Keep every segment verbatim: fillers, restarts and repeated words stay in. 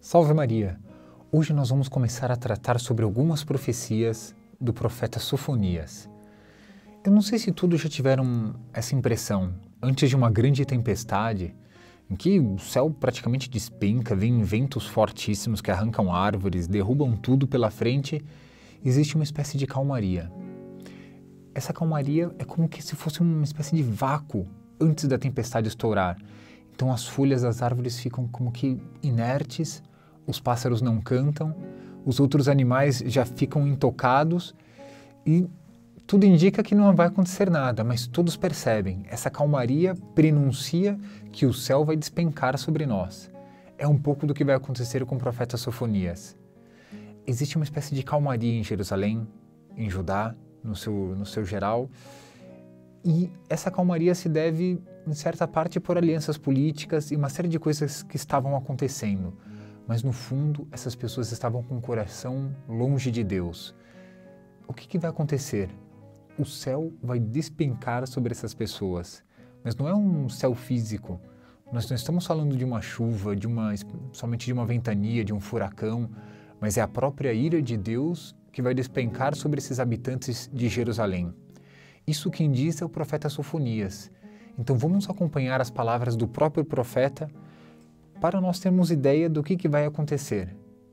Salve Maria! Hoje nós vamos começar a tratar sobre algumas profecias do profeta Sofonias. Eu não sei se todos já tiveram essa impressão, antes de uma grande tempestade, em que o céu praticamente despenca, vem ventos fortíssimos que arrancam árvores, derrubam tudo pela frente, existe uma espécie de calmaria. Essa calmaria é como que se fosse uma espécie de vácuo antes da tempestade estourar. Então as folhas das árvores ficam como que inertes, os pássaros não cantam, os outros animais já ficam intocados e tudo indica que não vai acontecer nada, mas todos percebem, essa calmaria prenuncia que o céu vai despencar sobre nós. É um pouco do que vai acontecer com o profeta Sofonias. Existe uma espécie de calmaria em Jerusalém, em Judá, no seu, no seu geral, e essa calmaria se deve, em certa parte, por alianças políticas e uma série de coisas que estavam acontecendo. Mas, no fundo, essas pessoas estavam com o coração longe de Deus. O que, que vai acontecer? O céu vai despencar sobre essas pessoas. Mas não é um céu físico. Nós não estamos falando de uma chuva, de uma, somente de uma ventania, de um furacão, mas é a própria ira de Deus que vai despencar sobre esses habitantes de Jerusalém. Isso quem diz é o profeta Sofonias. Então vamos acompanhar as palavras do próprio profeta para nós termos ideia do que, que vai acontecer.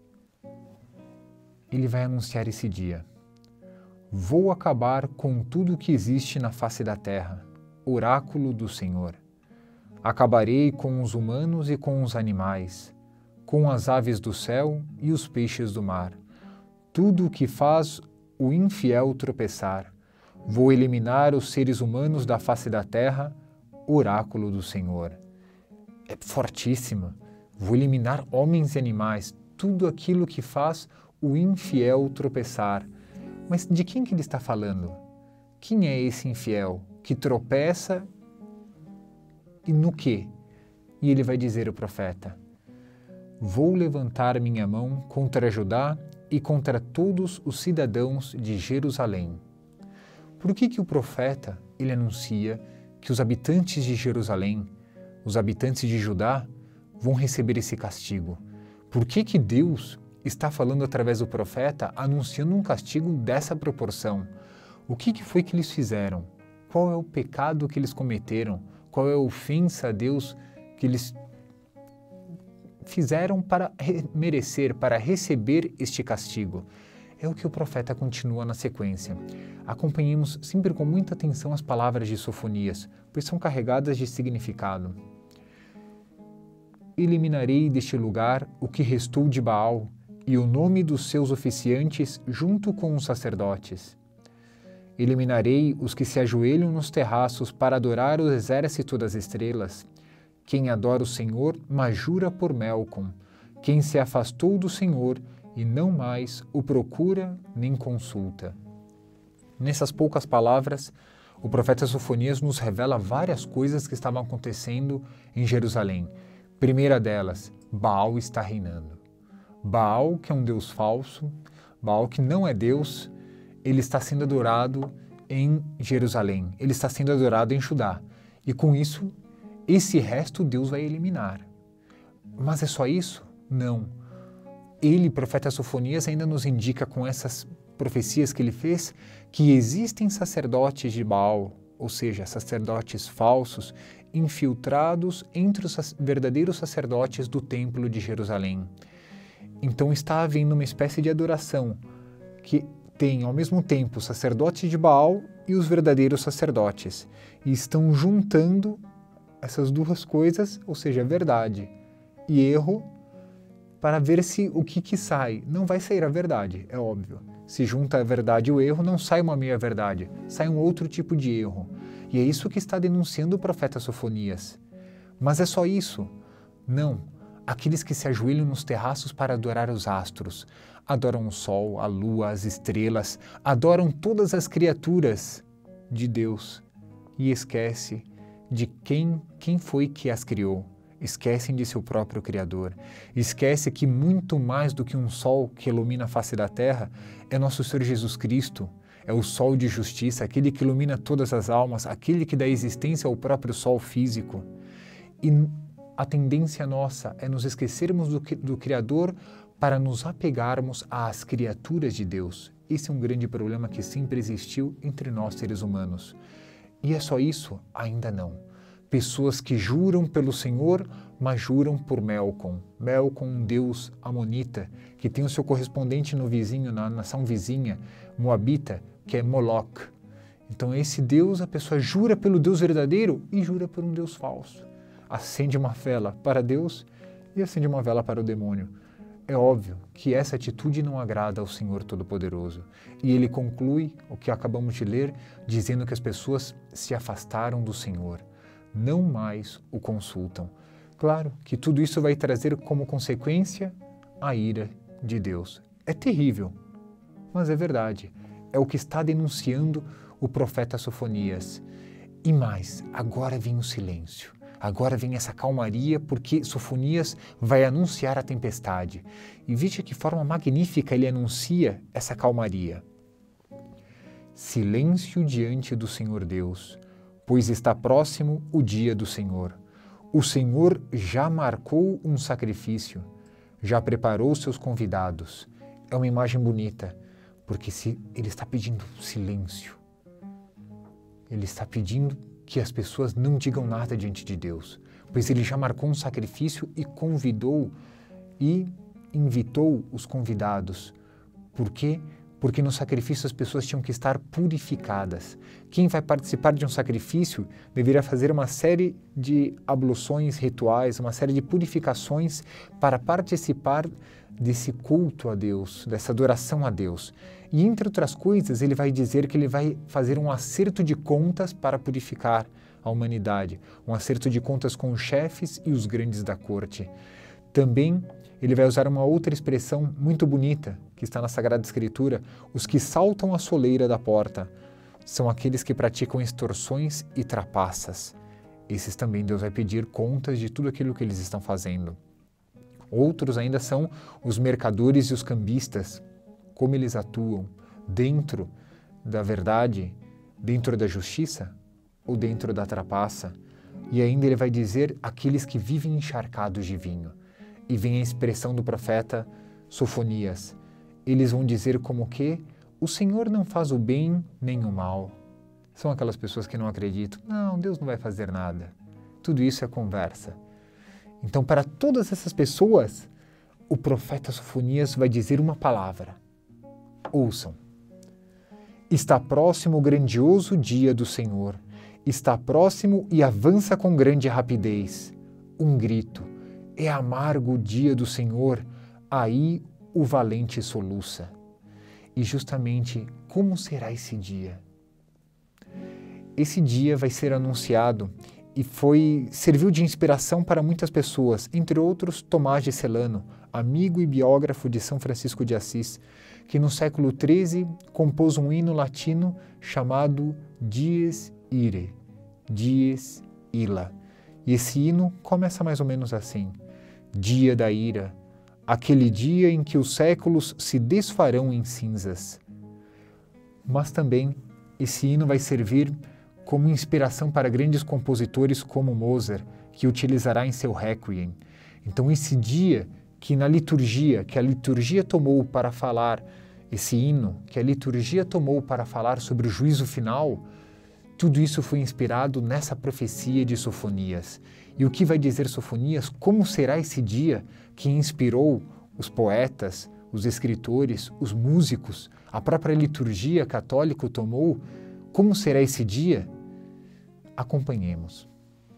Ele vai anunciar esse dia. Vou acabar com tudo o que existe na face da terra, oráculo do Senhor. Acabarei com os humanos e com os animais, com as aves do céu e os peixes do mar. Tudo o que faz o infiel tropeçar. Vou eliminar os seres humanos da face da terra, oráculo do Senhor. É fortíssima. Vou eliminar homens e animais, tudo aquilo que faz o infiel tropeçar. Mas de quem que ele está falando? Quem é esse infiel que tropeça e no quê? E ele vai dizer, o profeta, vou levantar minha mão contra Judá e contra todos os cidadãos de Jerusalém. Por que que o profeta, ele anuncia que os habitantes de Jerusalém, os habitantes de Judá, vão receber esse castigo? Por que que Deus está falando através do profeta, anunciando um castigo dessa proporção? O que que foi que eles fizeram? Qual é o pecado que eles cometeram? Qual é a ofensa a Deus que eles fizeram para merecer, para receber este castigo? É o que o profeta continua na sequência. Acompanhemos sempre com muita atenção as palavras de Sofonias, pois são carregadas de significado. Eliminarei deste lugar o que restou de Baal e o nome dos seus oficiantes junto com os sacerdotes. Eliminarei os que se ajoelham nos terraços para adorar o exército das estrelas. Quem adora o Senhor, mas jura por Melcom. Quem se afastou do Senhor e não mais o procura nem consulta. Nessas poucas palavras, o profeta Sofonias nos revela várias coisas que estavam acontecendo em Jerusalém. Primeira delas, Baal está reinando. Baal, que é um deus falso, Baal que não é Deus, ele está sendo adorado em Jerusalém, ele está sendo adorado em Judá. E com isso, esse resto Deus vai eliminar. Mas é só isso? Não. Ele, profeta Sofonias, ainda nos indica com essas profecias que ele fez que existem sacerdotes de Baal, ou seja, sacerdotes falsos, infiltrados entre os verdadeiros sacerdotes do templo de Jerusalém. Então está havendo uma espécie de adoração que tem ao mesmo tempo os sacerdotes de Baal e os verdadeiros sacerdotes, e estão juntando essas duas coisas, ou seja, verdade e erro, para ver se o que, que sai. Não vai sair a verdade, é óbvio. Se junta a verdade e o erro, não sai uma meia verdade, sai um outro tipo de erro. E é isso que está denunciando o profeta Sofonias. Mas é só isso? Não. Aqueles que se ajoelham nos terraços para adorar os astros, adoram o sol, a lua, as estrelas, adoram todas as criaturas de Deus e esquece de quem, quem foi que as criou. Esquecem de seu próprio Criador. Esquece que muito mais do que um sol que ilumina a face da terra é nosso Senhor Jesus Cristo. É o sol de justiça, aquele que ilumina todas as almas, aquele que dá existência ao próprio sol físico. E a tendência nossa é nos esquecermos do, do Criador para nos apegarmos às criaturas de Deus. Esse é um grande problema que sempre existiu entre nós seres humanos. E é só isso? Ainda não. Pessoas que juram pelo Senhor, mas juram por Melkon. Melkon, um deus amonita, que tem o seu correspondente no vizinho, na nação vizinha, moabita, que é Moloch. Então esse deus, a pessoa jura pelo Deus verdadeiro e jura por um Deus falso. Acende uma vela para Deus e acende uma vela para o demônio. É óbvio que essa atitude não agrada ao Senhor Todo-Poderoso. E ele conclui o que acabamos de ler, dizendo que as pessoas se afastaram do Senhor, não mais o consultam. Claro que tudo isso vai trazer como consequência a ira de Deus. É terrível, mas é verdade. É o que está denunciando o profeta Sofonias. E mais, agora vem o silêncio. Agora vem essa calmaria, porque Sofonias vai anunciar a tempestade. E veja que forma magnífica ele anuncia essa calmaria. Silêncio diante do Senhor Deus, pois está próximo o dia do Senhor. O Senhor já marcou um sacrifício, já preparou seus convidados. É uma imagem bonita, porque se ele está pedindo silêncio. Ele está pedindo que as pessoas não digam nada diante de Deus, pois ele já marcou um sacrifício e convidou e invitou os convidados. Por quê? Porque no sacrifício as pessoas tinham que estar purificadas. Quem vai participar de um sacrifício deveria fazer uma série de abluções rituais, uma série de purificações para participar desse culto a Deus, dessa adoração a Deus. E entre outras coisas, ele vai dizer que ele vai fazer um acerto de contas para purificar a humanidade, um acerto de contas com os chefes e os grandes da corte. Também ele vai usar uma outra expressão muito bonita, que está na Sagrada Escritura: os que saltam a soleira da porta são aqueles que praticam extorsões e trapaças. Esses também Deus vai pedir contas de tudo aquilo que eles estão fazendo. Outros ainda são os mercadores e os cambistas, como eles atuam dentro da verdade, dentro da justiça ou dentro da trapaça. E ainda ele vai dizer aqueles que vivem encharcados de vinho. E vem a expressão do profeta Sofonias. Eles vão dizer como que o Senhor não faz o bem nem o mal. São aquelas pessoas que não acreditam. Não, Deus não vai fazer nada. Tudo isso é conversa. Então, para todas essas pessoas, o profeta Sofonias vai dizer uma palavra. Ouçam. Está próximo o grandioso dia do Senhor. Está próximo e avança com grande rapidez. Um grito. É amargo o dia do Senhor, aí o valente soluça. E justamente como será esse dia? Esse dia vai ser anunciado e foi, serviu de inspiração para muitas pessoas, entre outros Tomás de Celano, amigo e biógrafo de São Francisco de Assis, que no século treze compôs um hino latino chamado Dies Irae, Dies Illa. E esse hino começa mais ou menos assim: dia da ira, aquele dia em que os séculos se desfarão em cinzas. Mas também esse hino vai servir como inspiração para grandes compositores como Mozart, que utilizará em seu Requiem. Então esse dia que na liturgia, que a liturgia tomou para falar, esse hino que a liturgia tomou para falar sobre o juízo final, tudo isso foi inspirado nessa profecia de Sofonias. E o que vai dizer Sofonias? Como será esse dia que inspirou os poetas, os escritores, os músicos, a própria liturgia católica tomou? Como será esse dia? Acompanhemos.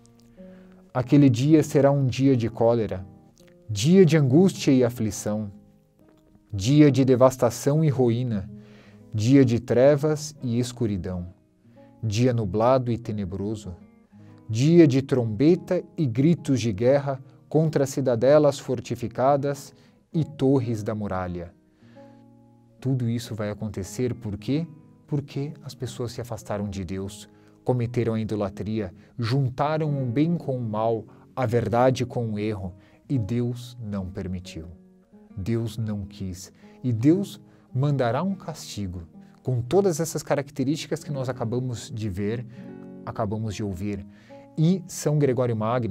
Aquele dia será um dia de cólera, dia de angústia e aflição, dia de devastação e ruína, dia de trevas e escuridão, dia nublado e tenebroso, dia de trombeta e gritos de guerra contra cidadelas fortificadas e torres da muralha. Tudo isso vai acontecer por quê? Porque as pessoas se afastaram de Deus, cometeram a idolatria, juntaram o bem com o mal, a verdade com o erro, e Deus não permitiu. Deus não quis. E Deus mandará um castigo, com todas essas características que nós acabamos de ver, acabamos de ouvir. E São Gregório Magno,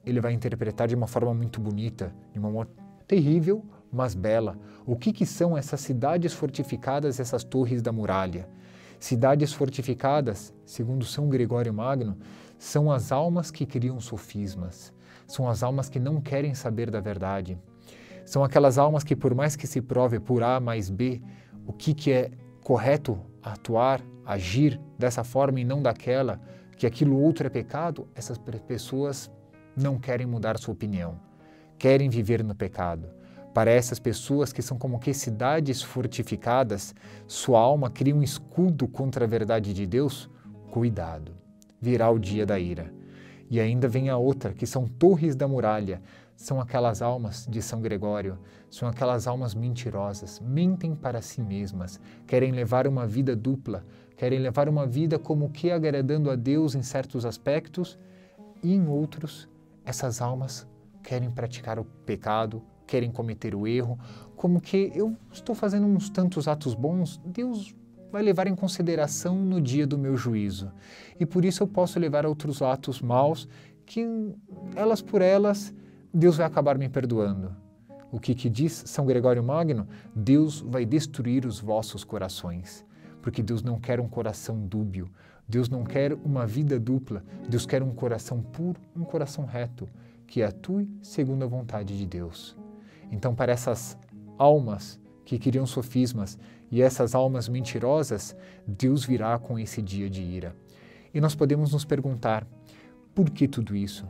ele vai interpretar de uma forma muito bonita, de uma forma terrível, mas bela. O que, que são essas cidades fortificadas, essas torres da muralha? Cidades fortificadas, segundo São Gregório Magno, são as almas que criam sofismas, são as almas que não querem saber da verdade. São aquelas almas que, por mais que se prove por A mais B, o que, que é correto atuar, agir dessa forma e não daquela, que aquilo outro é pecado, essas pessoas não querem mudar sua opinião, querem viver no pecado. Para essas pessoas que são como que cidades fortificadas, sua alma cria um escudo contra a verdade de Deus, cuidado, virá o dia da ira. E ainda vem a outra, que são torres da muralha, são aquelas almas de São Gregório, são aquelas almas mentirosas, mentem para si mesmas, querem levar uma vida dupla, querem levar uma vida como que agradando a Deus em certos aspectos e em outros, essas almas querem praticar o pecado, querem cometer o erro, como que eu estou fazendo uns tantos atos bons, Deus vai levar em consideração no dia do meu juízo. E por isso eu posso levar outros atos maus que, elas por elas, Deus vai acabar me perdoando. O que, que diz São Gregório Magno? Deus vai destruir os vossos corações, porque Deus não quer um coração dúbio, Deus não quer uma vida dupla, Deus quer um coração puro, um coração reto, que atue segundo a vontade de Deus. Então, para essas almas que criam sofismas e essas almas mentirosas, Deus virá com esse dia de ira. E nós podemos nos perguntar, por que tudo isso?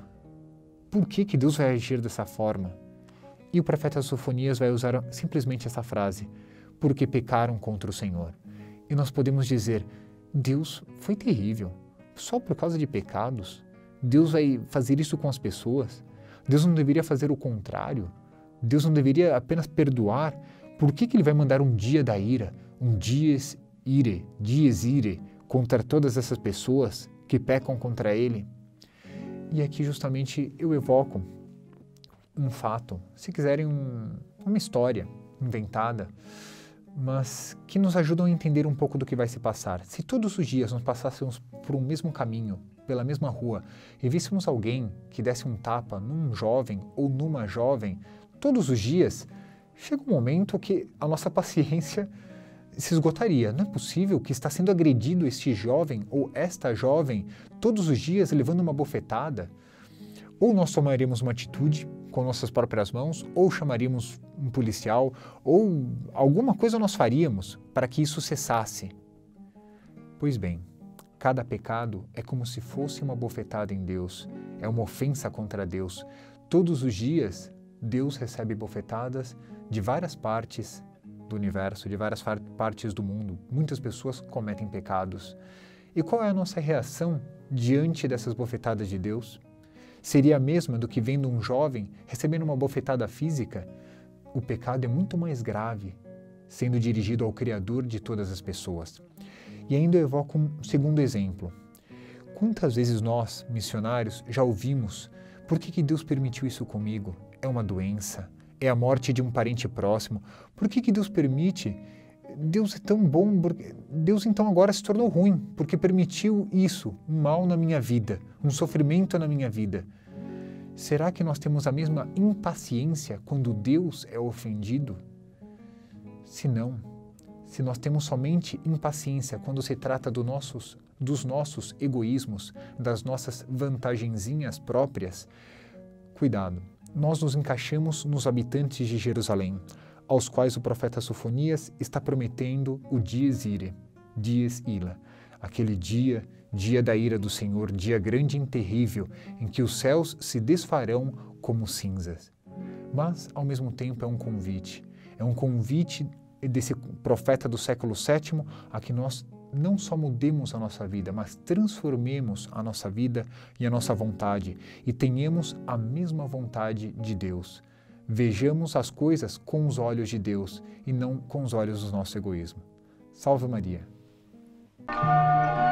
Por que, que Deus vai agir dessa forma? E o profeta Sofonias vai usar simplesmente essa frase, porque pecaram contra o Senhor. E nós podemos dizer, Deus foi terrível, só por causa de pecados? Deus vai fazer isso com as pessoas? Deus não deveria fazer o contrário? Deus não deveria apenas perdoar? Por que, que Ele vai mandar um dia da ira, um dies ire, dies ire, contra todas essas pessoas que pecam contra Ele? E aqui justamente eu evoco um fato, se quiserem um, uma história inventada, mas que nos ajudam a entender um pouco do que vai se passar. Se todos os dias nós passássemos por um mesmo caminho, pela mesma rua, e víssemos alguém que desse um tapa num jovem ou numa jovem, todos os dias, chega um momento que a nossa paciência se esgotaria. Não é possível que está sendo agredido este jovem ou esta jovem todos os dias levando uma bofetada. Ou nós tomaríamos uma atitude com nossas próprias mãos, ou chamaríamos um policial, ou alguma coisa nós faríamos para que isso cessasse. Pois bem, cada pecado é como se fosse uma bofetada em Deus, é uma ofensa contra Deus. Todos os dias, Deus recebe bofetadas de várias partes do universo, de várias partes do mundo. Muitas pessoas cometem pecados. E qual é a nossa reação diante dessas bofetadas de Deus? Seria a mesma do que vendo um jovem recebendo uma bofetada física? O pecado é muito mais grave, sendo dirigido ao Criador de todas as pessoas. E ainda eu evoco um segundo exemplo. Quantas vezes nós, missionários, já ouvimos: por que que Deus permitiu isso comigo? É uma doença, é a morte de um parente próximo. Por que que Deus permite? Deus é tão bom, porque Deus então agora se tornou ruim, porque permitiu isso, um mal na minha vida, um sofrimento na minha vida. Será que nós temos a mesma impaciência quando Deus é ofendido? Se não, se nós temos somente impaciência quando se trata do nossos, dos nossos egoísmos, das nossas vantagenzinhas próprias, cuidado, nós nos encaixamos nos habitantes de Jerusalém, aos quais o profeta Sofonias está prometendo o dies ire, dies ila, aquele dia, dia da ira do Senhor, dia grande e terrível, em que os céus se desfarão como cinzas. Mas, ao mesmo tempo, é um convite, é um convite desse profeta do século sétimo a que nós não só mudemos a nossa vida, mas transformemos a nossa vida e a nossa vontade e tenhamos a mesma vontade de Deus. Vejamos as coisas com os olhos de Deus e não com os olhos do nosso egoísmo. Salve Maria!